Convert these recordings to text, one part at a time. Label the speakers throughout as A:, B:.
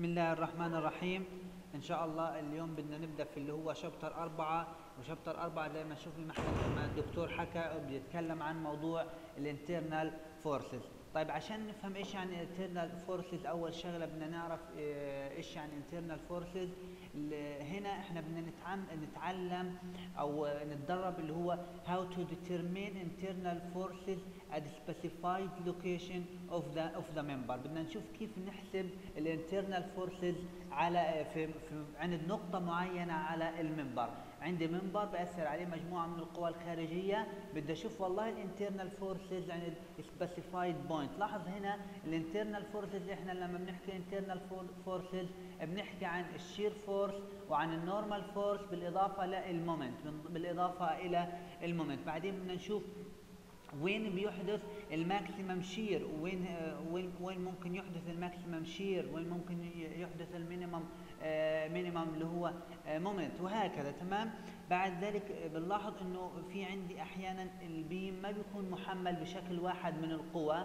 A: بسم الله الرحمن الرحيم. إن شاء الله اليوم بدنا نبدأ في اللي هو شابتر 4. وشابتر 4 زي ما نشوف لما الدكتور حكى بيتكلم عن موضوع الانترنال فورسز. طيب عشان نفهم ايش يعني internal forces، اول شغله بدنا نعرف ايش يعني internal forces. هنا احنا بدنا نتعلم او نتدرب اللي هو how to determine internal forces at specified location of the member. بدنا نشوف كيف نحسب الانترنال فورسز على في عند نقطه معينه على المنبر. عندي منبر بأثر عليه مجموعه من القوى الخارجيه، بدي اشوف والله الانترنال فورسز عند سبيسيفايد بوينت. لاحظ هنا الانترنال فورسز، احنا لما بنحكي انترنال فورسز بنحكي عن الشير فورس وعن النورمال فورس بالاضافه للمومنت، بالاضافه الى المومنت. بعدين بدنا نشوف وين بيحدث الماكسيمم شير، وين ممكن يحدث الماكسيمم شير، وين ممكن يحدث المينيمم مينيمم اللي هو مومنت، وهكذا. تمام. بعد ذلك بنلاحظ انه في عندي احيانا البيم ما بيكون محمل بشكل واحد من القوى،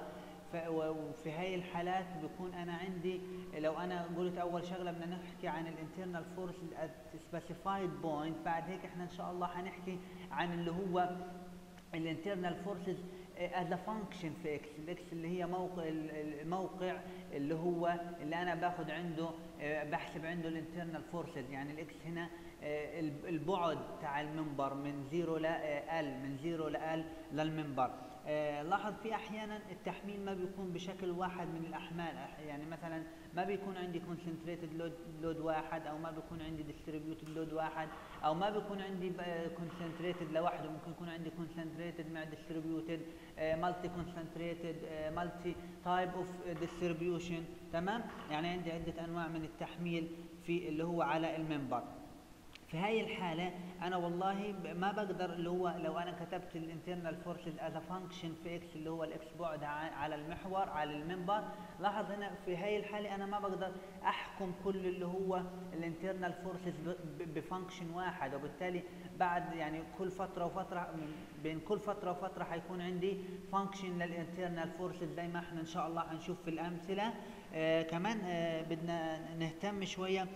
A: وفي هاي الحالات بيكون انا عندي، لو انا قلت اول شغله بدنا نحكي عن الانترنال فورس ات سبيسيفايد بوينت، بعد هيك احنا ان شاء الله حنحكي عن اللي هو الانترنال فورسز از فانكشن في اكس. الاكس اللي هي الموقع اللي هو اللي انا باخذ عنده بحسب عنده الانترنال فورسز. يعني الاكس هنا البعد تاع المنبر من 0 ل ال، من 0 ل ال للمنبر. لاحظ في احيانا التحميل ما بيكون بشكل واحد من الاحمال، يعني مثلا ما بيكون عندي كونسنتريتد لود واحد، او ما بيكون عندي ديستريبيوتد لود واحد، او ما بيكون عندي كونسنتريتد لوحده، ممكن يكون عندي كونسنتريتد مع ديستريبيوتد، مالتي كونسنتريتد، مالتي تايب اوف ديستريبيوشن. تمام. يعني عندي عده انواع من التحميل في اللي هو على المنبر. في هاي الحالة أنا والله ما بقدر اللي هو لو أنا كتبت الانترنال فورسز از فانكشن في اكس اللي هو الاكس بعد على المحور على المنبر. لاحظ هنا في هاي الحالة أنا ما بقدر أحكم كل اللي هو الانترنال فورسز بفانكشن واحد، وبالتالي بعد يعني كل فترة وفترة، بين كل فترة وفترة حيكون عندي فانكشن للانترنال فورسز زي ما احنا إن شاء الله حنشوف في الأمثلة. كمان بدنا نهتم شوية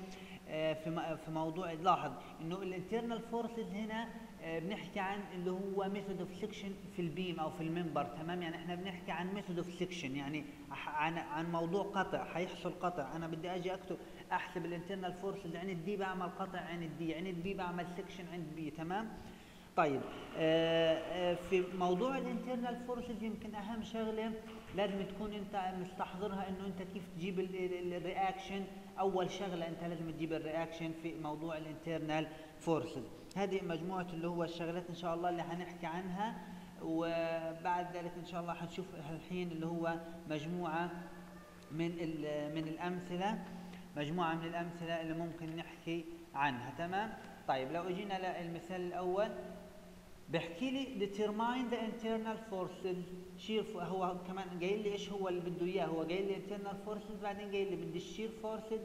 A: في موضوع. لاحظ انه الانترنال فورسز هنا بنحكي عن اللي هو ميثود اوف سكشن في البيم او في المنبر. تمام. يعني احنا بنحكي عن ميثود اوف سكشن، يعني عن موضوع قطع، حيحصل قطع. انا بدي اجي اكتب احسب الانترنال فورسز عند الدي، بعمل قطع عند الدي، عند البي بعمل سكشن عند بي. تمام. طيب في موضوع الانترنال فورسز يمكن اهم شغله لازم تكون انت مستحضرها، انه انت كيف تجيب الرياكشن. اول شغله انت لازم تجيب الرياكشن في موضوع الانترنال فورسز. هذه مجموعه اللي هو الشغلات ان شاء الله اللي هنحكي عنها، وبعد ذلك ان شاء الله حنشوف الحين اللي هو مجموعه من الامثله، مجموعه من الامثله اللي ممكن نحكي عنها. تمام. طيب لو اجينا للمثال الاول بحكي لي determine the internal forces shear. هو كمان قايل لي ايش هو اللي بده اياه، هو قايل لي internal forces، بعدين قايل لي بدي الشير forces،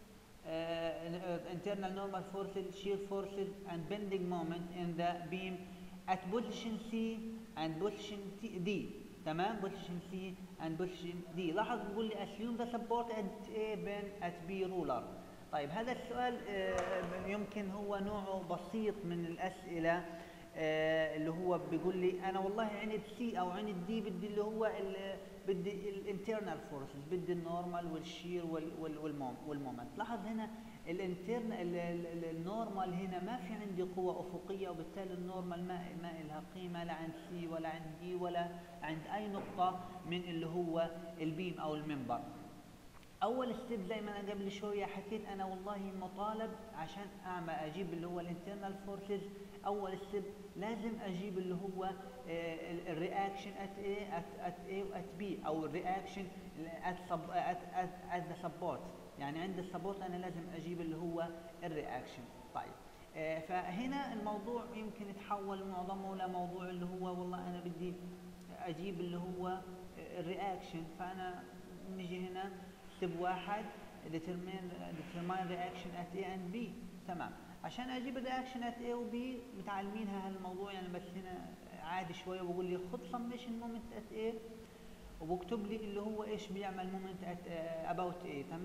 A: internal normal forces, shear forces and bending moment in the beam at position C and position D. تمام. position C and position D. لاحظ بيقول لي assume the support at A bend at B ruler. طيب هذا السؤال يمكن هو نوعه بسيط من الاسئله، اللي هو بيقول لي انا والله عند سي او عند دي بدي اللي هو بدي الانترنال فورسز، بدي النورمال والشير والمومنت. لاحظ هنا النورمال هنا ما في عندي قوه افقيه، وبالتالي النورمال ما لها قيمه لا عند سي ولا عند دي ولا عند اي نقطه من اللي هو البيم او المنبر. اول ستيب زي ما انا قبل شويه حكيت، انا والله مطالب عشان اجيب اللي هو الانترنال فورسز. اول ستيب لازم اجيب اللي هو الرياكشن ات اي وات بي، او الرياكشن ات ذا سبورت. يعني عند السبورت انا لازم اجيب اللي هو الرياكشن. طيب فهنا الموضوع يمكن يتحول معظمه لموضوع اللي هو والله انا بدي اجيب اللي هو الرياكشن. فانا نيجي هنا ستيب واحد determine reaction at A and B. تمام. عشان اجيب الرياكشن at A و B متعلمينها هالموضوع يعني، بس هنا عادي شويه. بقول لي خد summation moment at A، وبكتب لي اللي هو ايش بيعمل moment at about A. تمام.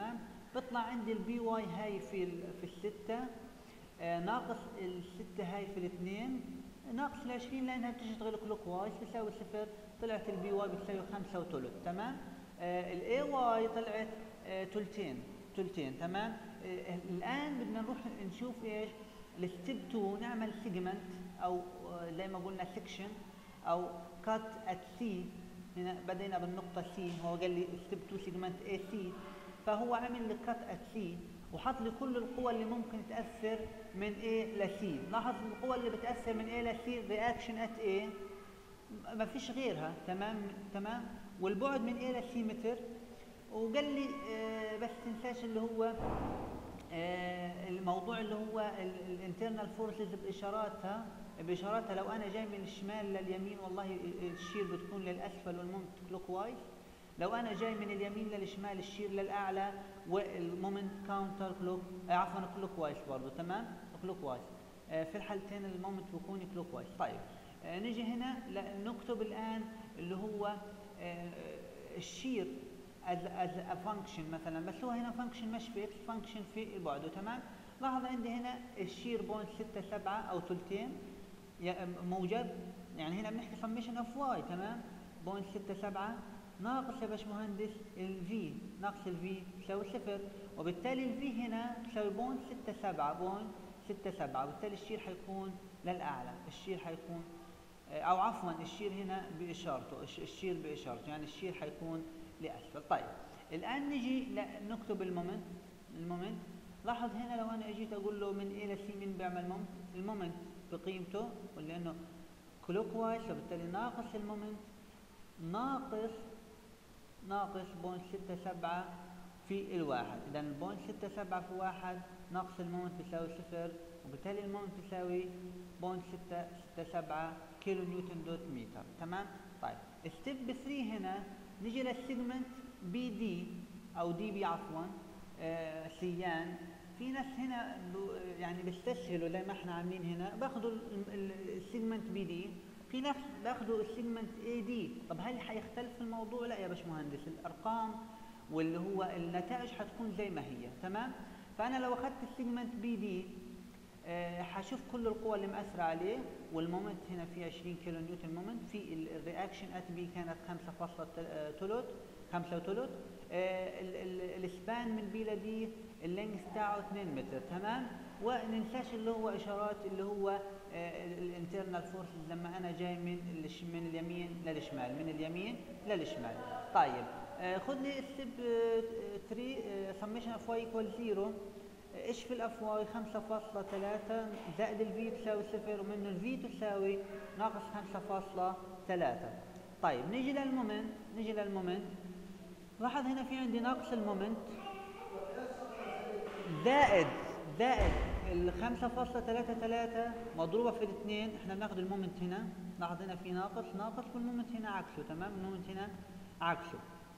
A: بيطلع عندي البي واي هاي في الستة ناقص الستة هاي في الاثنين ناقص ال20 لانها بتشتغل كلوك وايز بتساوي صفر. طلعت البي واي بتساوي 5 وثلث. تمام. الاي واي طلعت تلتين. تمام. الان بدنا نروح نشوف ايش الستيب 2. نعمل سيجمنت او زي ما قلنا سكشن او كات ات سي. هنا بدينا بالنقطة سي، هو قال لي ستيب 2 سيجمنت اي سي، فهو عمل لي كات ات سي وحط لي كل القوى اللي ممكن تأثر من A ل C. لاحظ القوى اللي بتأثر من A ل C رياكشن ات A ما فيش غيرها. تمام. والبعد من A ل C متر. وقال لي بس تنساش اللي هو الموضوع اللي هو الانترنال فورسز بإشاراتها لو أنا جاي من الشمال لليمين والله الشير بتكون للأسفل والمومنت كلوك وايز. لو أنا جاي من اليمين للشمال الشير للأعلى والمومنت كاونتر كلوك عفوا كلوك وايز برضه. تمام. كلوك وايز في الحالتين المومنت بيكون كلوك وايز. طيب نيجي هنا نكتب الآن اللي هو الشير as a function مثلا، بس هو هنا فانكشن مش في اكس، فانكشن في البعد. تمام. لاحظ عندي هنا الشير 0.67 او ثلثين موجب، يعني هنا بنحكي سميشن اوف واي. تمام. 0.67 ناقص يا باشمهندس الفي، ناقص الفي تساوي صفر، وبالتالي الفي هنا تساوي 0.67 وبالتالي الشير حيكون للاعلى. الشير حيكون او عفوا الشير هنا باشارته، الشير باشارته يعني الشير حيكون لاسفل. طيب الان نجي نكتب المومنت. لاحظ هنا لو انا اجيت اقول له من A ل C مين بيعمل المومنت بقيمته، ولانه كلوك وايز وبالتالي ناقص المومنت ناقص 0.67 في الواحد. اذا 0.67 في واحد ناقص المومنت بيساوي صفر، وبالتالي المومنت بيساوي 0.67 كيلو نيوتن دوت متر. تمام. طيب ستيب 3 هنا نيجي للسيجمنت بي دي او دي بي عفوا سيان. في ناس هنا يعني بيستسهلوا زي ما احنا عاملين هنا باخذوا السيجمنت بي دي، في ناس باخذوا السيجمنت اي دي. طب هل حيختلف الموضوع؟ لا يا باشمهندس، الارقام واللي هو النتائج حتكون زي ما هي. تمام. فانا لو اخذت السيجمنت بي دي حشوف كل القوى اللي مأثرة عليه، والمومنت هنا في 20 كيلو نيوتن مومنت، في الرياكشن ات بي كانت 5 وثلث. السبان من بي لدي اللينكس تاعه 2 متر. تمام. وننساش اللي هو اشارات اللي هو الانترنال فورسز لما انا جاي من اليمين للشمال، من اليمين للشمال. طيب خذ لي ستيب 3 سميشن اوف واي ايكوال 0. ايش في الاف واي؟ 5.3 زائد الفي تساوي صفر، ومنه الفي تساوي ناقص 5.3. طيب نيجي للمومنت. لاحظ هنا في عندي ناقص المومنت زائد ال 5.33 مضروبه في الاثنين. احنا بناخذ المومنت هنا، لاحظ هنا في ناقص والمومنت هنا عكسه. تمام. المومنت هنا عكسه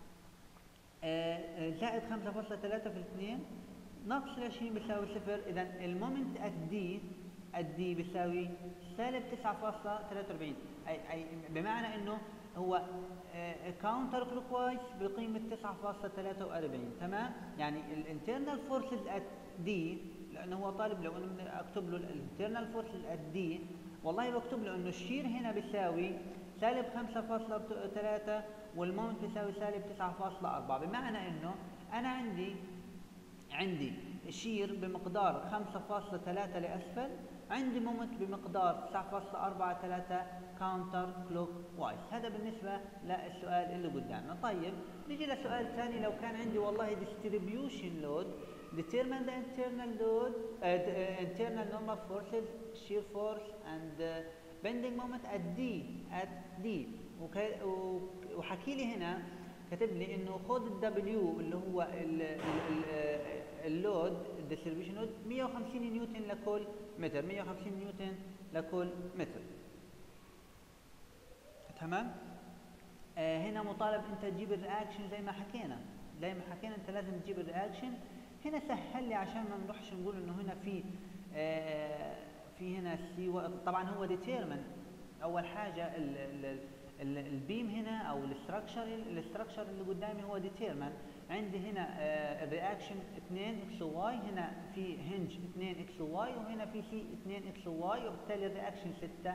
A: زائد 5.3 في الاثنين ناقص 20 بيساوي صفر. اذا المومنت الدي بيساوي سالب 9.43، اي بمعنى انه هو كاونتر كلوك وايز بقيمه 9.43. تمام. يعني الانترنال فورسز ات دي، لانه هو طالب لو انا اكتب له الانترنال فورسز ات دي والله بكتب له انه الشير هنا بيساوي سالب 5.3 والمومنت بيساوي سالب 9.4، بمعنى انه انا عندي شير بمقدار 5.3 لأسفل، عندي مومنت بمقدار 9.43 كاونتر كلوك وايز. هذا بالنسبة للسؤال اللي قدامنا. طيب نيجي لسؤال ثاني. لو كان عندي والله distribution load determine the internal normal forces shear force and bending moment at D وحكي لي هنا كاتب لي انه خد الدبليو اللي هو اللود الديستريبيوشن لود 150 نيوتن لكل متر، 150 نيوتن لكل متر. تمام. هنا مطالب انت تجيب الرياكشن زي ما حكينا انت لازم تجيب الرياكشن. هنا سهل لي عشان ما نروحش نقول انه هنا في هنا سي. طبعا هو ديتيرمن اول حاجه البيم هنا او الاستراكشر اللي قدامي هو ديتيرمن، عندي هنا الرياكشن 2 اكس وواي، هنا في هنج 2 اكس وواي، وهنا في سي 2 اكس وواي، وبالتالي الرياكشن 6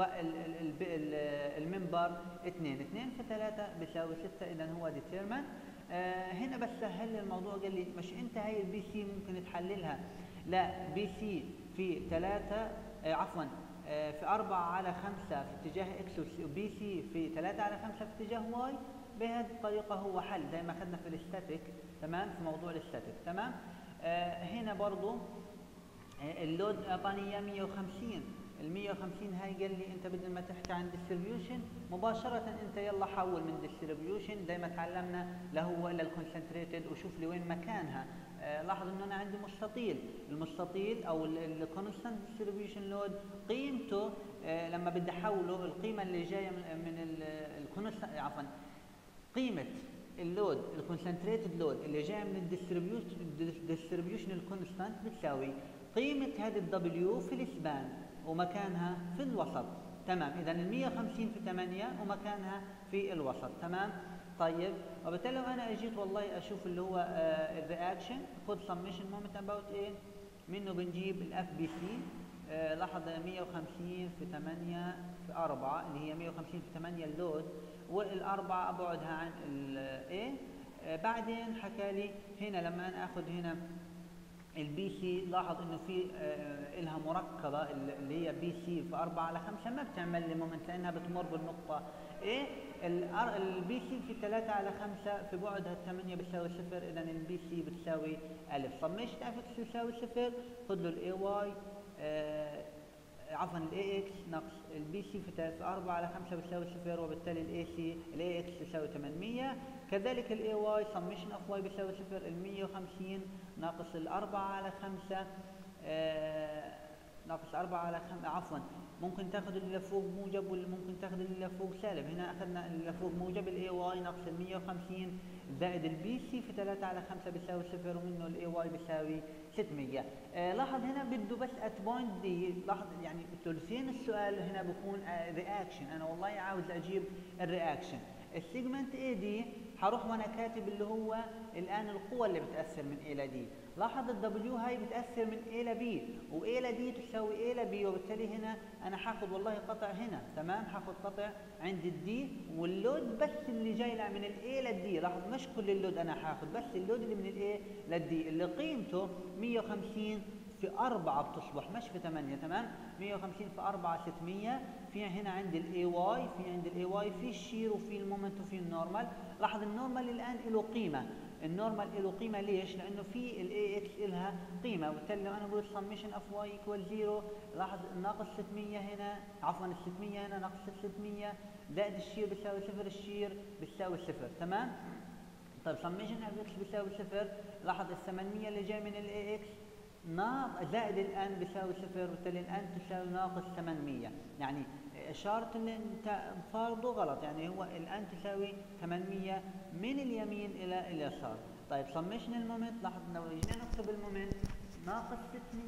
A: والمنبر 2. 2 في 3 بيساوي 6، اذا هو ديتيرمن. هنا بس سهل لي الموضوع، قال لي مش انت هاي البي سي ممكن تحللها؟ لا، بي سي في 3 عفوا في 4 على 5 في اتجاه اكس، وبي سي في 3 على 5 في اتجاه واي. بهذه الطريقه هو حل زي ما اخذنا في الاستاتيك، تمام، في موضوع الاستاتيك، تمام. هنا برضو اللود اعطاني اياه 150. ال 150 هاي قال لي انت بدل ما تحكي عن ديستريبيوشن مباشره انت يلا حول من ديستريبيوشن زي ما تعلمنا لهو الى الكونسنتريتد، وشوف لي وين مكانها. لاحظ انه انا عندي مستطيل، المستطيل او الكونستانت ديستريبيوشن لود قيمته لما بدي احوله القيمه اللي جايه من الكونستانت، عفوا قيمه اللود الكونسنتريتد لود اللي جايه من الديستريبيوشن الكونستانت بتساوي قيمه هذه الدبليو في الاسبان ومكانها في الوسط، تمام. اذا ال 150 في 8 ومكانها في الوسط، تمام. طيب وبالتالي لو انا اجيت والله اشوف اللي هو الرياكشن، خد سميشن مومنت اباوت ايه منه، بنجيب الاف بي سي. لاحظ 150 في 8 في 4 اللي هي 150 في 8 اللود، والاربعه ابعدها عن الايه. بعدين حكى لي هنا لما انا اخذ هنا البي سي، لاحظ انه في لها مركبه اللي هي بي سي في 4 على 5 ما بتعمل لي مومنت لانها بتمر بالنقطه ايه. البي سي في 3 على 5 في بعدها 8 بتساوي 0، اذا البي سي بتساوي الف. سميشن اف اكس يساوي 0، خذ له الاي واي عفوا الاي اكس ناقص البي سي في 4 على 5 بتساوي 0، وبالتالي الاي اكس يساوي 800. كذلك الاي واي سميشن اف واي بيساوي 0، ال 150 ناقص ال 4 على 5 ناقص 4 على 5 عفوا ممكن تاخذ اللي فوق موجب واللي ممكن تاخذ اللي فوق سالب. هنا اخذنا اللي فوق موجب الاي واي ناقص ال 150 زائد البي سي في 3 على 5 بيساوي 0، ومنه الاي واي بيساوي 600. لاحظ هنا بده بس ات بوينت دي، لاحظ يعني ثلثين السؤال هنا بكون رياكشن، انا والله عاوز اجيب الرياكشن. السيجمنت اي دي هروح وانا كاتب اللي هو الان القوى اللي بتاثر من A ل D. لاحظ الدبليو هاي بتاثر من A ل B، و A ل D تساوي A ل B، وبالتالي هنا انا هاخذ والله قطع هنا، تمام، هاخذ قطع عند الدي، واللود بس اللي جاي من A ل D. لاحظ مش كل اللود انا هاخذ، بس اللود اللي من A ل D اللي قيمته 150 في 4 بتصبح مش في 8، تمام. 150 في 4 600. في هنا عندي الاي واي، في عندي الاي واي في الشير وفي المومنت وفي النورمال. لاحظ النورمال الان له قيمه، النورمال له قيمه ليش؟ لانه في الاي اكس لها قيمه، وبالتالي لو انا قلت سميشن اف واي ايكوال 0، لاحظ ناقص 600 هنا، عفوا ال 600 هنا ناقص 600 زائد الشير بيساوي 0، الشير بيساوي 0، تمام. طيب سميشن اف اكس بيساوي 0، لاحظ ال 800 اللي جاي من الاي اكس زائد الان بيساوي 0، وبالتالي الان تساوي ناقص 800. يعني اشاره اللي انت فارضه غلط، يعني هو الان تساوي 800 من اليمين الى اليسار. طيب سميشن المومنت، لاحظ لو جينا نكتب المومنت ناقص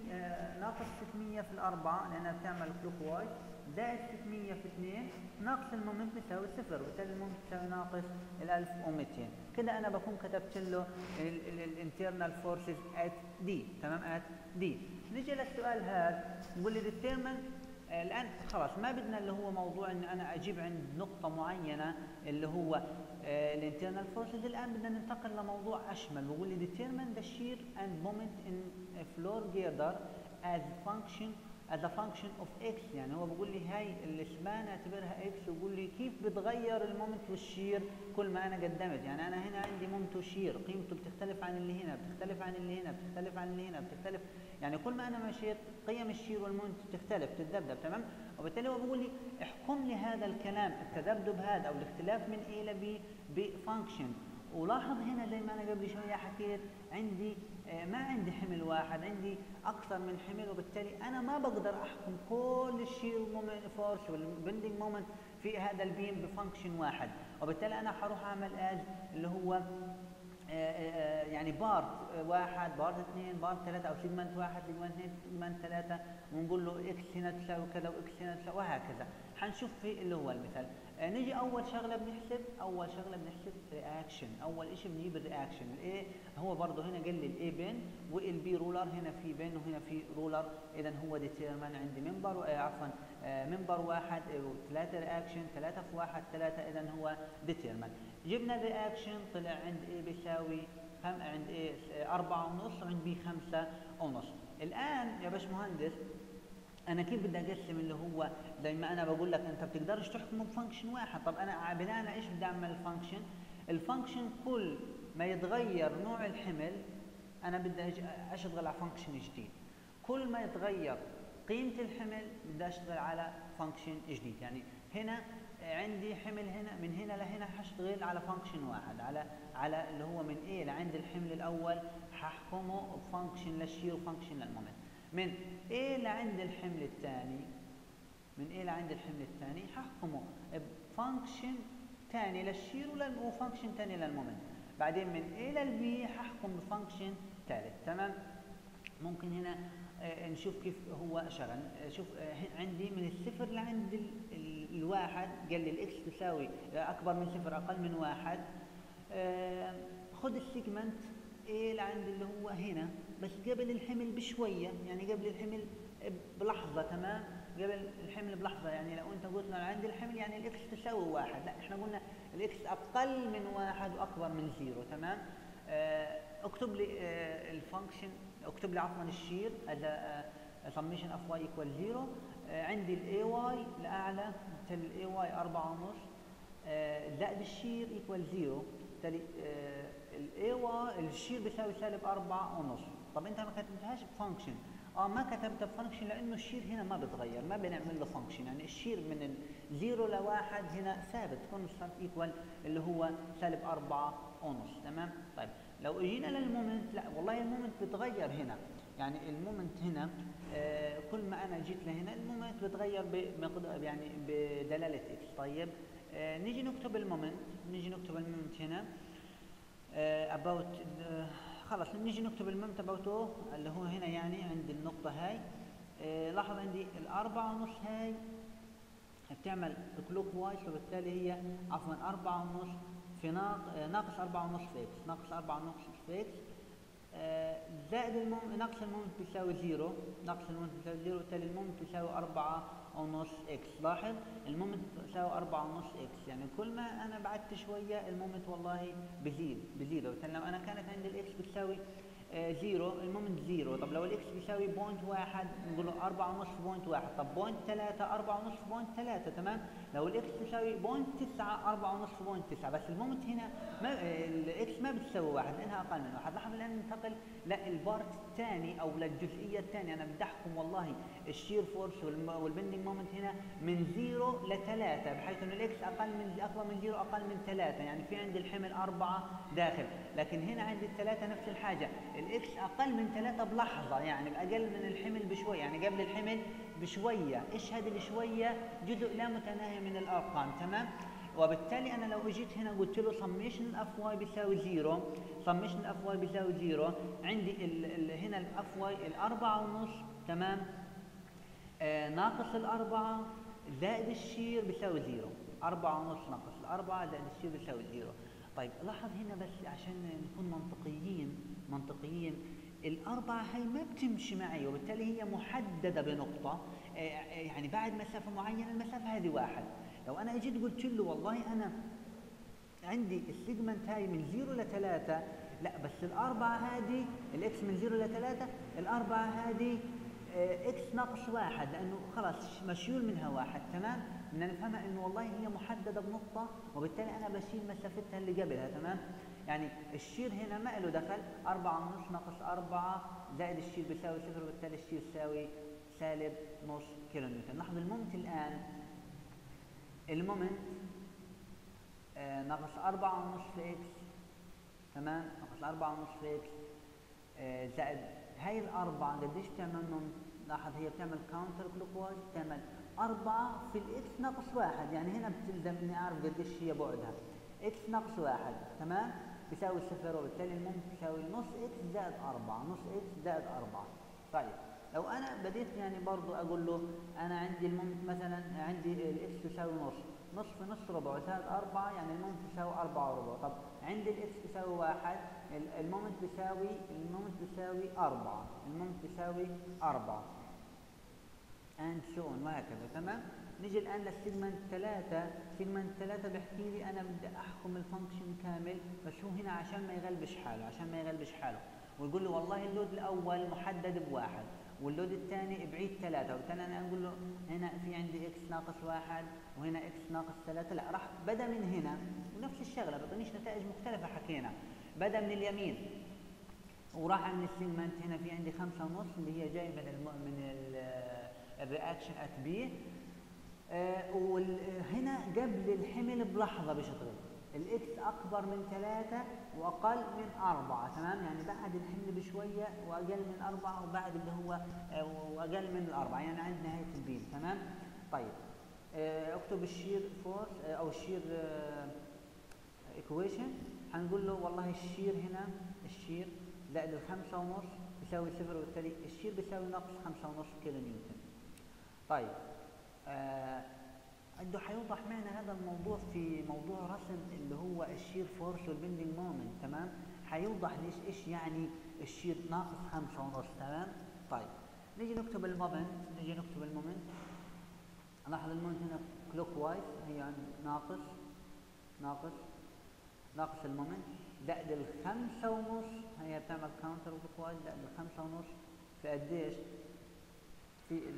A: 600 في الأربعة لأنها بتعمل كلوك وايز، زائد 600 في 2 ناقص المومنت بيساوي 0، وبالتالي المومنت بيساوي ناقص ال 1200. كده أنا بكون كتبت له الانترنال فورسز ات دي، تمام، ات دي. نيجي للسؤال هذا بقول لي ديترمن. الآن خلاص ما بدنا اللي هو موضوع إن أنا أجيب عند نقطة معينة اللي هو الانترنال فورسز. الآن بدنا ننتقل لموضوع أشمل، بقول لي determine the shear and moment in a floor girder as a function of x. يعني هو بقول لي هاي الاسبان اعتبرها x، وبقول لي كيف بتغير المومنت والشير كل ما انا قدمت. يعني انا هنا عندي مومنت وشير قيمته بتختلف عن اللي هنا، بتختلف عن اللي هنا، بتختلف عن اللي هنا، بتختلف، يعني كل ما انا مشيت قيم الشير والمومنت بتختلف تتذبذب، تمام. وبالتالي هو بيقول لي احكم لي هذا الكلام التذبذب هذا او الاختلاف من A ل B بفانكشن. ولاحظ هنا زي ما انا قبل شويه حكيت عندي ما عندي حمل واحد، عندي اكثر من حمل، وبالتالي انا ما بقدر احكم كل الشير مومنت فورس والبندنج مومنت في هذا البيم بفانكشن واحد. وبالتالي انا حروح اعمل اللي هو يعني بارت واحد، بارت اثنين، بارت ثلاثة، او سيجمنت واحد، سيجمنت اثنين، سيجمنت ثلاثة، ونقول له اكس هنا تساوي كذا واكس هنا تساوي، وهكذا. حنشوف في اللي هو المثال. نيجي اول شغله بنحسب رياكشن. اول شيء بنجيب الرياكشن. الاي هو برضه هنا قال لي الاي بين والبي رولر، هنا في بين وهنا في رولر، اذا هو ديتيرمن عندي منبر عفوا منبر واحد وثلاثه رياكشن، 3 في 1 3، اذا هو ديتيرمن. جبنا الرياكشن طلع عند اي بيساوي عند اي 4.5 وعند بي 5.5. الان يا باشمهندس انا كيف بدي اقسم اللي هو زي ما انا بقول لك انت بتقدرش تحكمه بفانكشن واحد. طب انا بناء على ايش بدي اعمل الفانكشن؟ الفانكشن كل ما يتغير نوع الحمل انا بدي اشتغل على فانكشن جديد. كل ما يتغير قيمه الحمل بدي اشتغل على فانكشن جديد. يعني هنا عندي حمل هنا، من هنا لهنا حشتغل على فانكشن واحد، على اللي هو من A لعند الحمل الاول ححكمه بفانكشن للشير وفانكشن للمومنت. من A لعند الحمل الثاني، ححكمه بفانكشن ثاني للشير وفانكشن ثاني للمومنت. بعدين من A للبي ححكم بفانكشن ثالث. تمام. ممكن هنا نشوف كيف هو شغل. شوف عندي من الصفر لعند الواحد قال لي الاكس تساوي اكبر من صفر اقل من واحد. خد السيجمنت A لعند اللي هو هنا بس قبل الحمل بشويه، يعني قبل الحمل بلحظه. تمام. قبل الحمل بلحظه، يعني لو انت قلت له عند الحمل يعني الاكس تساوي واحد، لا احنا قلنا الاكس اقل من واحد واكبر من زيرو. تمام. اكتب لي الفانكشن، اكتب لي عفوا الشير as summation of y equal 0. عندي الاي واي الاعلى بالتالي الاي واي 4.5 زائد الشير equal 0، بالتالي الاي واي الشير بيساوي سالب 4.5. طب انت ما كتبتهاش بفانكشن. ما كتبتها بفانكشن لانه الشير هنا ما بتغير، ما بنعمل له فانكشن، يعني الشير من 0 ل 1 هنا ثابت كونستانت ايكوال اللي هو سالب 4.5. تمام. طيب لو اجينا للمومنت، لا والله المومنت بتغير هنا، يعني المومنت هنا كل ما انا جيت لهنا المومنت بتغير يعني بدلاله اكس. طيب نيجي نكتب المومنت، هنا about خلاص نيجي نكتب المومنت about اللي هو هنا يعني عند النقطه هاي. لاحظ عندي ال4.5 هاي بتعمل كلوك وايز، وبالتالي هي عفوا 4.5 في ناقص 4.5 في اكس، ناقص 4.5 في اكس زائد ناقص المومنت بيساوي 0، وبالتالي المومنت بيساوي 4.5 اكس. لاحظ المومنت بيساوي 4.5 اكس، يعني كل ما انا بعدت شويه المومنت والله بزيد. وبالتالي لو انا كانت عندي الاكس بتساوي 0 المومنت 0. طب لو الاكس بيساوي 0.1 نقول له 4.5 في 0.1. طب 0.3 4.5 في 0.3. تمام. لو الاكس بيساوي 0.9 4.5 في 0.9. بس المومنت هنا الاكس ما بتساوي 1 لانها اقل من 1. لاحظ الان ننتقل للبارت الثاني او للجزئيه الثانيه. انا بدي احكم والله الشير فورس والبندنج مومنت هنا من 0 ل 3 بحيث انه الاكس اكبر من 0 اقل من 3، يعني في عندي الحمل 4 داخل، لكن هنا عندي الثلاثه نفس الحاجه. الاكس اقل من 3 بلحظه، يعني اقل من الحمل بشويه، يعني قبل الحمل بشويه. ايش هذه الشويه؟ جزء لا متناهي من الارقام. تمام. وبالتالي انا لو اجيت هنا قلت له سميشن اف واي بيساوي 0، عندي هنا الاف واي ال4.5 تمام ناقص ال4 زائد الشير بيساوي 0. 4.5 ناقص ال4 زائد الشير بيساوي 0. طيب لاحظ هنا بس عشان نكون منطقيين الأربعة هي ما بتمشي معي، وبالتالي هي محددة بنقطة، يعني بعد مسافة معينة المسافة هذه 1. لو أنا اجيت قلت له والله أنا عندي السيجمنت هاي من 0 ل 3، لا بس الأربعة هذه الإكس من 0 ل 3، الأربعة هذه إكس ناقص 1 لأنه خلاص مشيول منها 1. تمام. بدنا نفهمها إنه والله هي محددة بنقطة، وبالتالي أنا بشيل مسافتها اللي قبلها. تمام. يعني الشير هنا ما له دخل، 4.5 ناقص 4 زائد الشير بيساوي 0، وبالتالي الشير يساوي سالب نص كيلو نيوتن. لاحظ المومنت الآن، المومنت ناقص 4.5 في اكس. تمام. ناقص 4.5 في اكس زائد هاي الأربعة قديش بتعمل مومنت؟ لاحظ هي بتعمل كاونتر كلوك وايز، بتعمل 4 في الاكس ناقص 1، يعني هنا بتلزم اني اعرف قديش هي بعدها. اكس ناقص 1 تمام بيساوي 0، وبالتالي المومنت بيساوي نص اكس زائد 4، نص اكس زائد 4. طيب لو انا بديت يعني برضو اقول له انا عندي المومنت مثلا عندي الاكس تساوي نص، نص في نص ربع زائد 4 يعني المومنت بيساوي 4 وربع. طب عند الاكس بيساوي 1 المومنت بيساوي 4 المومنت بيساوي 4 اند سو اون وهكذا. تمام. نيجي الان للسيجمنت 3. سيجمنت 3 بيحكي لي انا بدي احكم الفانكشن كامل، بس هو هنا عشان ما يغلبش حاله ويقول له والله اللود الاول محدد بواحد واللود الثاني بعيد 3، وبالتالي انا اقول له هنا في عندي اكس ناقص 1 وهنا اكس ناقص 3. لا، راح بدا من هنا ونفس الشغله بتعطينيش نتائج مختلفه. حكينا بدا من اليمين وراح عند السيجمنت هنا في عندي 5.5 اللي هي جاي من الرياكشن ات بي. وهنا قبل الحمل بلحظه بيشتغل الاكس اكبر من 3 واقل من 4. تمام، يعني بعد الحمل بشويه واقل من 4 وبعد اللي هو واقل من 4 يعني عند نهايه البيم. تمام. طيب اكتب الشير فورس او الشير ايكويشن. هنقول له والله الشير هنا الشير زائد ال 5.5 بيساوي 0، وبالتالي الشير بيساوي ناقص 5.5 كيلو نيوتن. طيب عنده حيوضح معنا هذا الموضوع في موضوع رسم اللي هو الشير فورس والبندنج مومنت. تمام، حيوضح ليش ايش يعني الشير ناقص 5.5. تمام. طيب نيجي نكتب المومنت. لاحظ المومنت هنا كلوك وايز هي ناقص المومنت زائد ال 5.5 هي بتعمل كاونتر كلوك وايز زائد ال 5.5 في قديش؟ في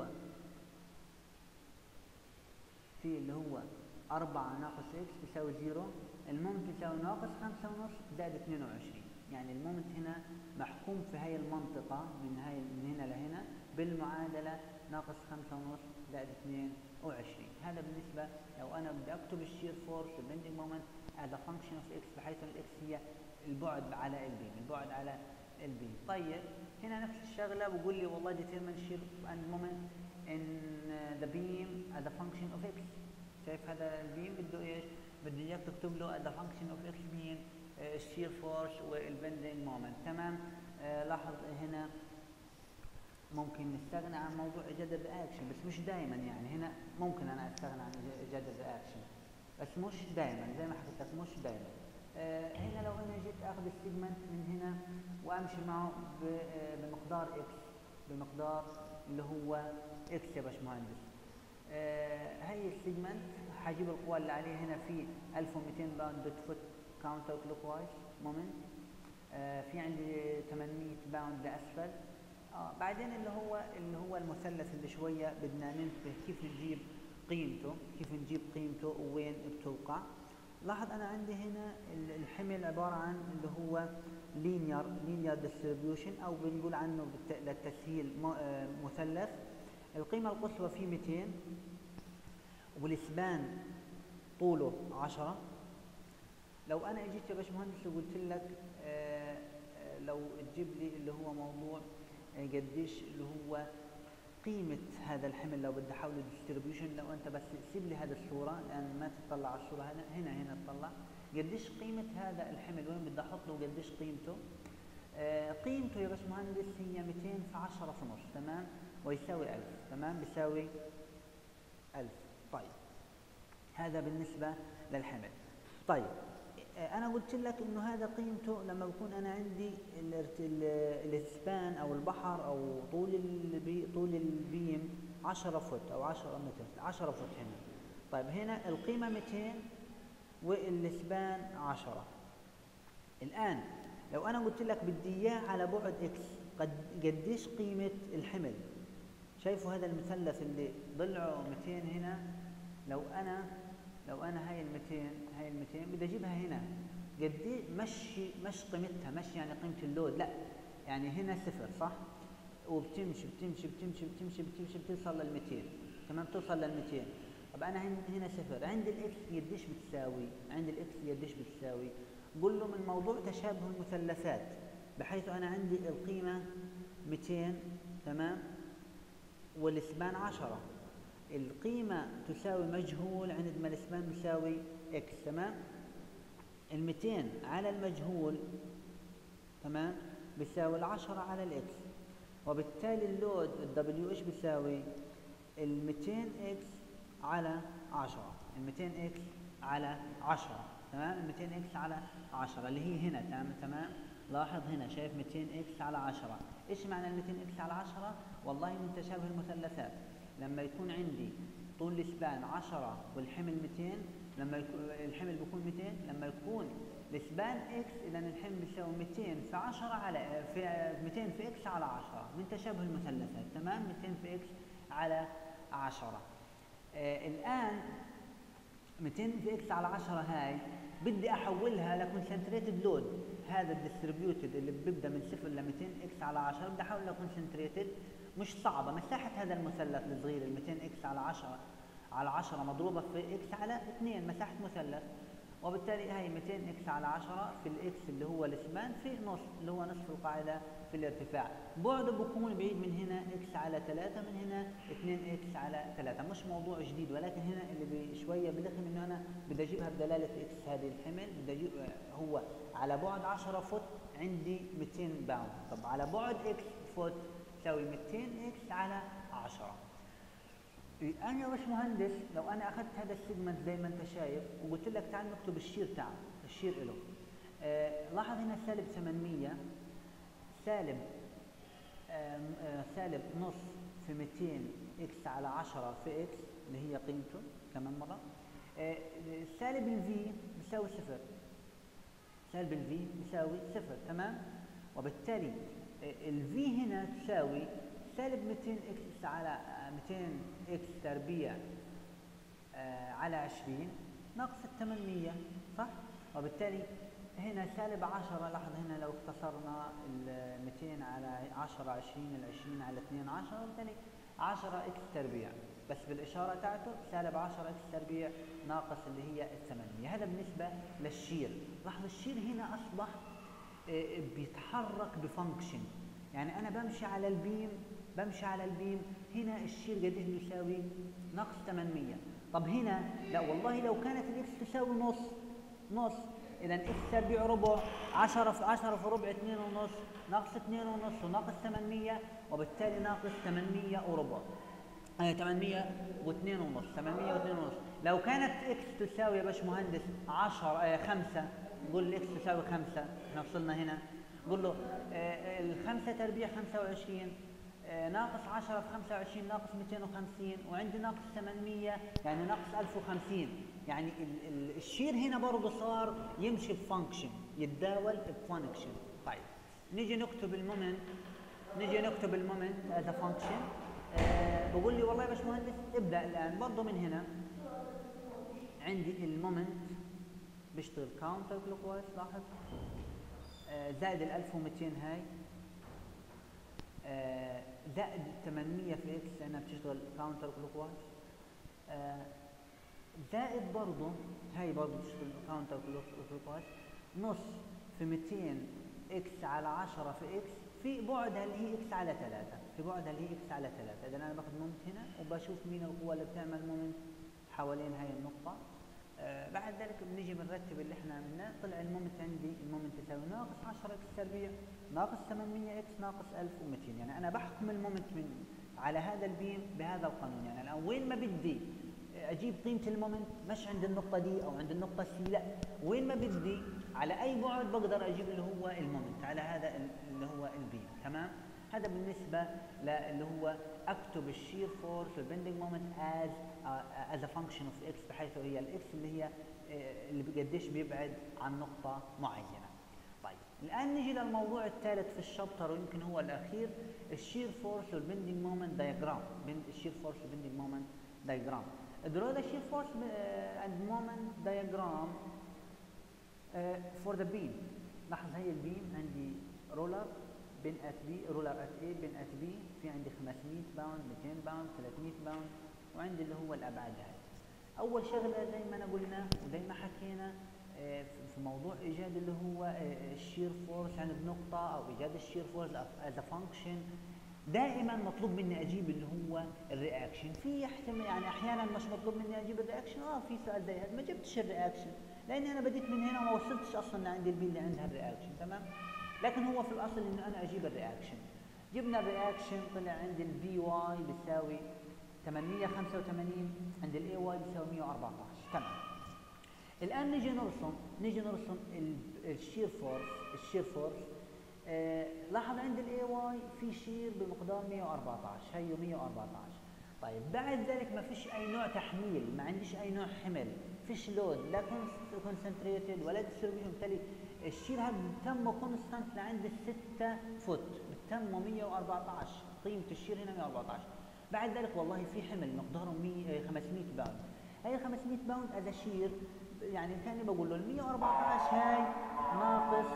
A: اللي هو 4 ناقص اكس بيساوي 0. المومنت بيساوي ناقص 5.5 زائد 22. يعني المومنت هنا محكوم في هاي المنطقة من هنا لهنا بالمعادلة ناقص 5.5 زائد 22. هذا بالنسبة لو أنا بدي أكتب الشير فورس والبندنج مومنت as a function of x، بحيث ان الاكس هي البعد على البيم. طيب هنا نفس الشغلة بقول لي والله determine shear and moment in the beam as a function of x. شايف هذا البيم بده ايش؟ بده اياك تكتب له as a function of x being الشير فورس والبندنج مومنت. تمام. لاحظ هنا ممكن نستغنى عن موضوع ايجاد الرياكشن بس مش دائما، يعني هنا ممكن انا استغنى عن ايجاد الرياكشن بس مش دائما زي ما حكيت لك، مش دائما. هنا لو انا جيت اخذ السيجمنت من هنا وامشي معه بمقدار اكس، بمقدار اللي هو اكس يا باشمهندس. هي السيجمنت حجيب القوى اللي عليه هنا في 1200 باوند دوت فوت كاونتر كلوك وايز مومنت. في عندي 800 باوند لاسفل. بعدين اللي هو المثلث اللي شويه بدنا ننتبه كيف نجيب قيمته وين بتوقع. لاحظ انا عندي هنا الحمل عباره عن اللي هو لينير ديستريبيوشن او بنقول عنه للتسهيل مثلث. القيمه القصوى فيه 200 والاسبان طوله 10. لو انا اجيت يا باشمهندس وقلت لك لو تجيب لي اللي هو موضوع قديش اللي هو قيمة هذا الحمل لو بدي احوله ديستريبيوشن، لو انت بس سيب لي هذه الصورة لان ما تطلع على الصورة هنا تطلع قديش قيمة هذا الحمل، وين بدي احط له قديش قيمته. قيمته يا باشمهندس هي 200 في 10 في نص. تمام، ويساوي 1000. تمام، بيساوي 1000. طيب هذا بالنسبة للحمل. طيب انا قلت لك انه هذا قيمته لما بكون انا عندي الاسبان او البحر او طول البيم 10 فوت او 10 متر، 10 فوت هنا. طيب هنا القيمه 200 والاسبان 10. الان لو انا قلت لك بدي اياه على بعد اكس قديش قيمه الحمل؟ شايفوا هذا المثلث اللي ضلعه 200 هنا؟ لو انا هاي ال 200 بدي اجيبها هنا قد ايه؟ مش قيمتها، مش يعني قيمه اللود، لا يعني هنا صفر صح، وبتمشي بتوصل لل 200. تمام، توصل لل 200. طب انا هنا صفر، عند الاكس قديش بتساوي؟ قول له من موضوع تشابه المثلثات، بحيث انا عندي القيمه 200 تمام والاسبان 10، القيمة تساوي مجهول عند ما الاسبان يساوي اكس. تمام، ال200 على المجهول تمام بيساوي ال10 على الاكس، وبالتالي اللود الدبليو ايش بيساوي؟ ال200 اكس على 10. ال 200 اكس على 10. تمام، ال 200 اكس على 10 اللي هي هنا. تمام، لاحظ هنا شايف 200 اكس على 10. ايش معنى ال 200 اكس على 10؟ والله من تشابه المثلثات. لما يكون عندي طول السبان 10 والحمل 200، لما يكون الحمل بيكون 200، لما يكون السبان اكس اذا الحمل بيساوي 200 في 10 على في 200 في اكس على 10 من تشابه المثلثات. تمام، 200 في اكس على 10. الان 200 في اكس على 10 هاي بدي احولها لكونسنتريتد لود. هذا الديستريبيوتد اللي بيبدا من 0 ل 200 اكس على 10 بدي احولها لكونسنتريتد. مش صعبه، مساحه هذا المثلث الصغير ال 200 اكس على 10 على 10 مضروبه في اكس على 2، مساحه مثلث. وبالتالي هي 200 اكس على 10 في الاكس اللي هو السبان في نص اللي هو نصف القاعده في الارتفاع. بعده بكون بعيد من هنا اكس على 3، من هنا 2 اكس على 3. مش موضوع جديد، ولكن هنا اللي شويه بلخم انه انا بدي اجيبها بدلاله اكس. هذه الحمل بدي اجيب هو على بعد 10 فوت عندي 200 باوند. طب على بعد اكس فوت تساوي 200 اكس على 10. انا يا باشمهندس لو انا اخذت هذا السيجمنت زي ما انت شايف وقلت لك تعال نكتب الشير تاعه، الشير له، لاحظ هنا سالب 800 سالب نص في 200 اكس على 10 في اكس اللي هي قيمته كمان مره. سالب الفي بيساوي صفر، سالب الفي بيساوي صفر. تمام، وبالتالي الفي هنا تساوي سالب 200 اكس على 200 اكس تربيع على 20 ناقص 800 صح؟ وبالتالي هنا سالب 10. لاحظ هنا لو اختصرنا ال 200 على 10 20 ال 20 على 2 10، وبالتالي 10 اكس تربيع بس بالاشاره تاعته سالب 10 اكس تربيع ناقص اللي هي ال 800. هذا بالنسبه للشير. لاحظ الشير هنا اصبح بيتحرك بفانكشن، يعني انا بمشي على البيم هنا الشير قديش بيساوي؟ ناقص 800. طب هنا لا والله لو كانت الاكس تساوي نص اذا اكس تربيع ربع، 10 في 10 في ربع 2 ونص ناقص 2 ونص وناقص 800، وبالتالي ناقص 800 وربع 802 ونص 802 ونص. لو كانت اكس تساوي يا باشمهندس 10 5، نقول الاكس تساوي 5، احنا وصلنا هنا نقول له الخمسة تربيع 25 ناقص 10 في 25 ناقص 250 وعندي ناقص 800 يعني ناقص 1050. يعني الشير هنا برضه صار يمشي بفانكشن، يتداول بفانكشن. طيب نيجي نكتب المومنت، از فانكشن. بقول لي والله يا باشمهندس ابدا الان برضه من هنا عندي المومنت بيشتغل كاونتر كلوك وايز. لاحظ زائد ال 1200 هاي زائد 800 في اكس لانها بتشتغل كاونتر كلوك وايز، زائد برضه هاي برضه بتشتغل كاونتر كلوك وايز، نص في 200 اكس على 10 في اكس في بعدها اللي هي اكس على 3، اذا انا باخذ مومنت هنا وبشوف مين القوه اللي بتعمل مومنت حوالين هاي النقطه. بعد ذلك بنيجي بنرتب اللي احنا عملناه، طلع المومنت عندي المومنت يساوي ناقص 10 اكس تربيع ناقص 800 اكس ناقص 1200. يعني انا بحكم المومنت من على هذا البيم بهذا القانون. يعني انا وين ما بدي اجيب قيمه المومنت مش عند النقطه دي او عند النقطه سي، لا وين ما بدي على اي بعد بقدر اجيب اللي هو المومنت على هذا اللي هو البيم. تمام، هذا بالنسبه اللي هو اكتب الشير فورس والبندنج مومنت از ا فانكشن اوف اكس، بحيث هي الاكس اللي هي اللي قديش بيبعد عن نقطه معينه. طيب الان نيجي للموضوع الثالث في الشابتر ويمكن هو الاخير، الشير فورس والبندنج مومنت دايجرام. الشير فورس والبندنج مومنت دايجرام. draw the shear force and moment diagram for the beam. لاحظ هي البيم عندي رولر بين ات بي، رولر ات اي بين ات بي، في عندي 500 باوند 200 باوند 300 باوند، وعندي اللي هو الابعاد هاي. اول شغله زي ما انا قلنا وزي ما حكينا في موضوع ايجاد اللي هو الشير فورس عند نقطه او ايجاد الشير فورس از فانكشن، دائما مطلوب مني اجيب اللي هو الرياكشن. في يحتمل يعني احيانا مش مطلوب مني اجيب الرياكشن، في سؤال زي هذا ما جبتش الرياكشن لاني انا بديت من هنا وما وصلتش اصلا عندي البي اللي عندها الرياكشن. تمام، لكن هو في الاصل انه انا اجيب الرياكشن. جبنا الرياكشن طلع عندي البي واي بيساوي 885 عند الاي واي بيساوي 114. تمام. الان نيجي نرسم الشير فورس. لاحظ عند الاي واي في شير بمقدار 114، هيو 114. طيب بعد ذلك ما فيش اي نوع تحميل، ما عنديش اي نوع حمل، فيش لود، لا كونسنتريتد ولا ديستريبيوشن. بالتالي الشير هذا بتمه كونستانت لعند 6 فوت، بتمه 114، قيمه الشير هنا 114. بعد ذلك والله في حمل مقداره 500 باوند. هي 500 باوند از شير، يعني كاني بقول له ال 114 هاي ناقص.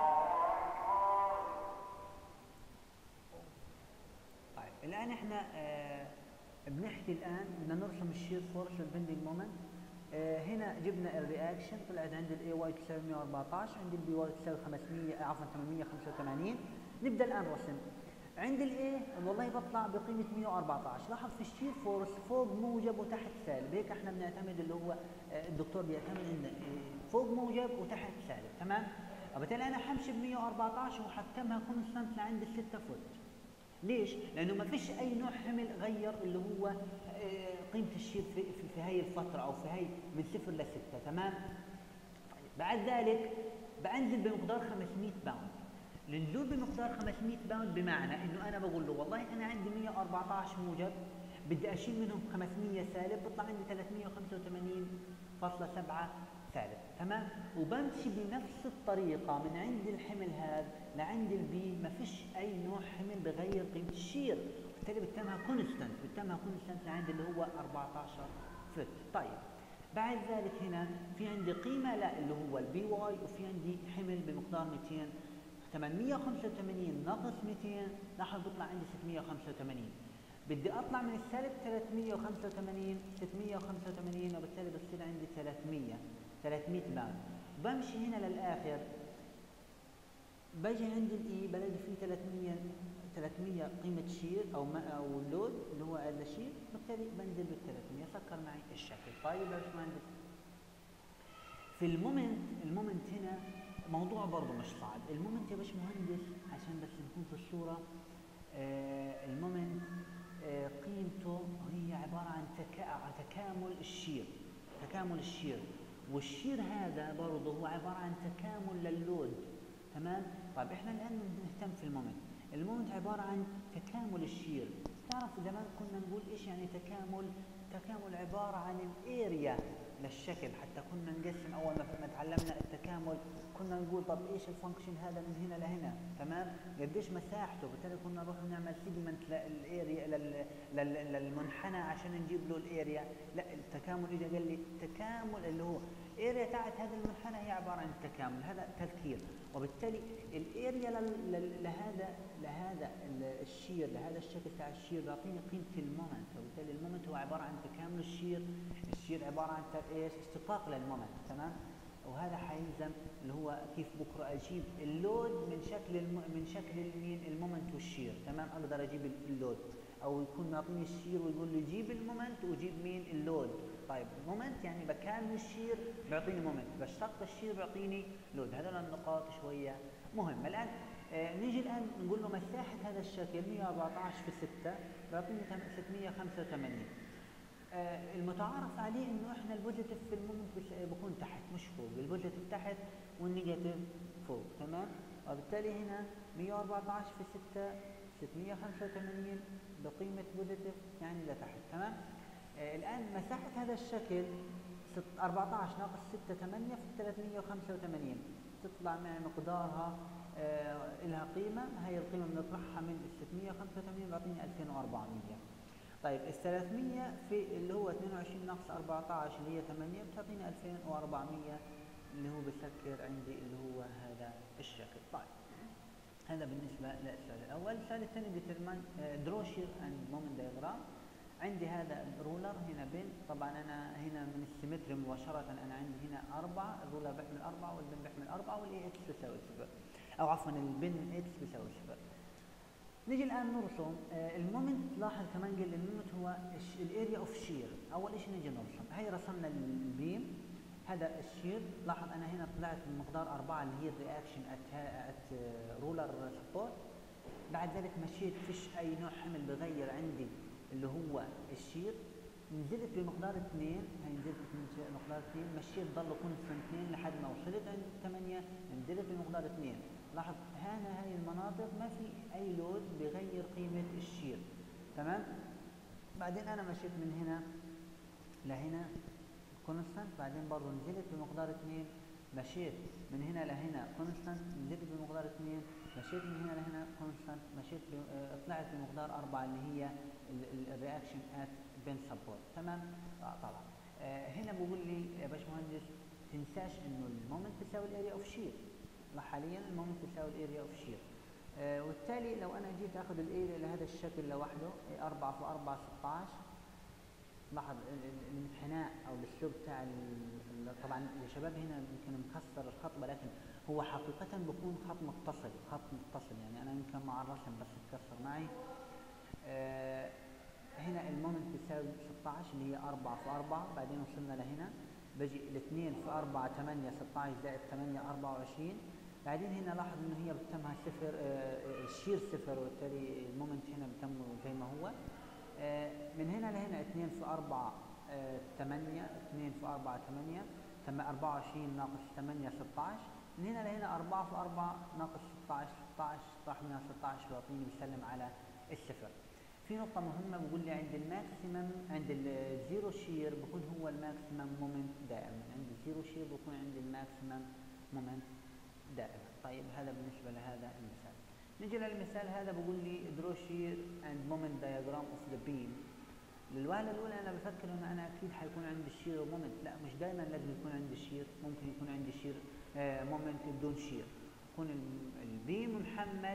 A: طيب الان احنا بنحكي الان بدنا نرسم الشير فورس والبندنج مومنت. هنا جبنا الرياكشن، طلعت عند الاي واي تساوي 114، عند البي واي تساوي 885. نبدا الان رسم. عند الاي والله بطلع بقيمه 114. لاحظ في الشير فورس فوق موجب وتحت سالب، هيك احنا بنعتمد اللي هو الدكتور بيعتمد ان فوق موجب وتحت سالب. تمام. وبالتالي انا حمشي ب 114 وحكمها كونستانت لعند ال 6 فوت. ليش؟ لانه ما فيش اي نوع حمل غير اللي هو قيمه الشير في هاي الفتره او في هاي من 0 ل 6. تمام. طيب بعد ذلك بنزل بمقدار 500 باوند. النزول بمقدار 500 باوند بمعنى انه انا بقول له والله انا عندي 114 موجب، بدي اشيل منهم 500 سالب، بطلع عندي 385.7 سالب. تمام. وبمشي بنفس الطريقه من عند الحمل هذا لعند البي، ما فيش اي نوع حمل بغير قيمه الشير، بالتالي بتمها كونستانت لعند اللي هو 14 فوت. طيب بعد ذلك هنا في عندي قيمه لا اللي هو البي واي، وفي عندي حمل بمقدار 200. 885 ناقص 200، لاحظ بيطلع عندي 685. بدي اطلع من السالب 385 685، وبالتالي بصير عندي 300 باوند. بمشي هنا للاخر، باجي عند الاي بلاقي فيه 300 قيمه شير او لود اللي هو هذا شير، بالتالي بنزل بال 300. سكر معي الشكل. طيب يا باشمهندس في المومنت هنا موضوع برضه مش صعب. المومنت يا باشمهندس عشان بس نكون في الصوره، المومنت قيمته هي عباره عن تكامل الشير، والشير هذا برضه هو عباره عن تكامل لللود. تمام. طيب احنا الان بنهتم في المومنت عباره عن تكامل الشير. تعرف زمان كنا نقول ايش يعني تكامل عباره عن الاريا للشكل. حتى كنا نقسم اول ما تعلمنا التكامل كنا نقول طب ايش الفانكشن هذا من هنا لهنا. تمام. قديش مساحته، بالتالي كنا نروح نعمل سيجمنت للاريا للمنحنى عشان نجيب له الاريا. لا التكامل اجى قال لي التكامل اللي هو اريا تاعت هذا المنحنى هي عباره عن التكامل. هذا تذكير. وبالتالي الاريا لهذا الشير، لهذا الشكل تاع الشير بيعطيني قيمه المومنت. وبالتالي المومنت هو عباره عن تكامل الشير عباره عن ايش؟ اشتقاق للمومنت. تمام. وهذا حيلزم اللي هو كيف بكره اجيب اللود من شكل المومنت والشير. تمام. اقدر اجيب اللود او يكون معطيني الشير ويقول لي جيب المومنت وجيب مين اللود. طيب المومنت يعني بكامل الشير بيعطيني مومنت، بشتق الشير بيعطيني لود. هذول النقاط شويه مهمه. الان نيجي الان نقول له مساحه هذا الشكل 114 في 6 بيعطيني 685. المتعارف عليه انه احنا البوزيتيف في المومنت بيكون تحت مش فوق، البوزيتيف تحت والنيجاتيف فوق. تمام. وبالتالي هنا 114 في 6 685 بقيمه بوزيتيف يعني لتحت. تمام. الان مساحه هذا الشكل 14 ناقص 6 8 في 385 تطلع معي مقدارها لها قيمه. هي القيمه بنطرحها من 685 بيعطيني 2400. طيب ال 300 في اللي هو 22 ناقص 14 اللي هي 8 بتعطيني 2400 اللي هو بسكر عندي اللي هو هذا الشكل. طيب هذا بالنسبه للسؤال الاول. السؤال الثاني ديترمين درو شير اند مومنت دايجرام. عندي هذا الرولر هنا بن، طبعا انا هنا من السيمتري مباشره انا عندي هنا 4، الرولر بيحمل 4 والبن بيحمل 4 والاي اكس بيساوي 0، او عفوا البن اكس بيساوي 0. نيجي الان نرسم المومنت. لاحظ كمان قال المومنت هو الاريا اوف شير. اول شيء نيجي نرسم، هي رسمنا البيم هذا الشير. لاحظ انا هنا طلعت بمقدار 4 اللي هي الرياكشن ات رولر سبورت. بعد ذلك مشيت فيش اي نوع حمل بغير عندي اللي هو الشير، نزلت بمقدار 2، هي نزلت بمقدار 2، مشيت ضل كونستنت 2 لحد ما وصلت عند 8، نزلت بمقدار 2. لاحظ هنا هاي المناطق ما في اي لود بغير قيمه الشير، تمام. بعدين انا مشيت من هنا لهنا كونستنت، بعدين برضه نزلت بمقدار 2، مشيت من هنا لهنا كونستنت، نزلت بمقدار 2، مشيت من هنا لهنا كونستنت، مشيت طلعت بمقدار 4 اللي هي الرياكشن ات بين سبورت، تمام. طبعا هنا بقول لي يا باشمهندس تنساش انه المومنت بيساوي الاريا اوف شير، حاليا المومنت بيساوي الاريا اوف شير. وبالتالي لو انا جيت اخذ الاريا لهذا الشكل لوحده 4 في 4 16، لاحظ الانحناء او الاسلوب بتاع طبعا يا شباب هنا يمكن مكسر الخط، ولكن هو حقيقه بيكون خط متصل، يعني انا يمكن مع الرسم بس اتكسر معي. هنا المومنت بيساوي 16 اللي هي 4 في 4، بعدين وصلنا لهنا بجي الاثنين في 4 8 16 زائد 8 24، بعدين هنا لاحظ انه هي بتمها صفر، الشير صفر، وبالتالي المومنت هنا بتم زي ما هو. من هنا لهنا 2 في 4 8، 2 في 4 8 24 ناقص 8 16، من هنا لهنا 4 في 4 ناقص 16 16 طرح منها 16 بيعطيني بيسلم على الصفر. في نقطة مهمة بقول لي عند الماكسيمم، عند الزيرو شير بكون هو الماكسيمم مومنت دائما، عند الزيرو شير بكون عند الماكسيمم مومنت دائما. طيب هذا بالنسبة لهذا المثال. نجي للمثال هذا بقول لي درو شير اند مومنت دايجرام اوف ذا بيم. للوهلة الأولى أنا بفكر إنه أنا أكيد حيكون عندي شير ومومنت، لا مش دائما لازم يكون عندي شير، ممكن يكون عندي شير مومنت بدون شير، يكون البيم محمل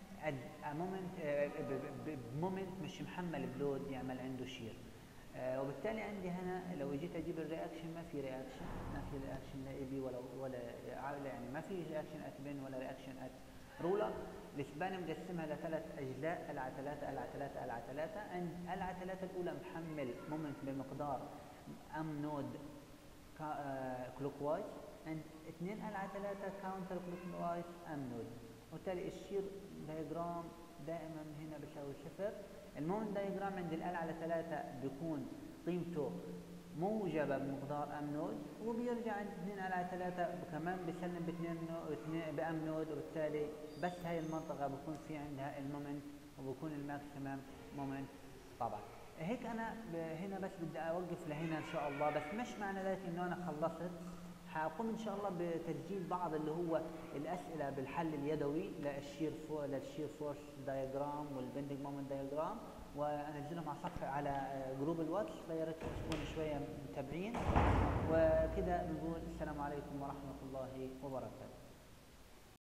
A: بمومنت مش محمل بلود يعمل عنده شير. وبالتالي عندي هنا لو جيت اجيب الرياكشن ما في رياكشن، لا اي بي ولا يعني ما في رياكشن ات بين ولا رياكشن ات رولر. الاسباني مقسمها لثلاث اجزاء، العا 3 العا 3 العا 3. عند العا 3 الاولى محمل مومنت بمقدار ام نود كلوك وايز، عند 2 العا 3 كاونتر كلوك وايز ام نود. وبالتالي الشير دايجرام دائما هنا بيساوي صفر. المومنت دايجرام عند ال على 3 بيكون قيمته موجبه بمقدار ام نود، وبيرجع عند 2 على 3 كمان بيسلم ب بام نود، وبالتالي بس هاي المنطقه بيكون في عندها المومنت وبيكون الماكسيمم مومنت. طبعا هيك انا هنا بس بدي اوقف لهنا ان شاء الله، بس مش معنى ذلك انه انا خلصت. حاقوم ان شاء الله بتسجيل بعض اللي هو الاسئله بالحل اليدوي للشير فورس دايجرام والبندنج مومنت دايجرام، وانزلهم على صفحه على جروب الواتس، فيا ريت تكونوا شويه متابعين. وكده نقول السلام عليكم ورحمه الله وبركاته.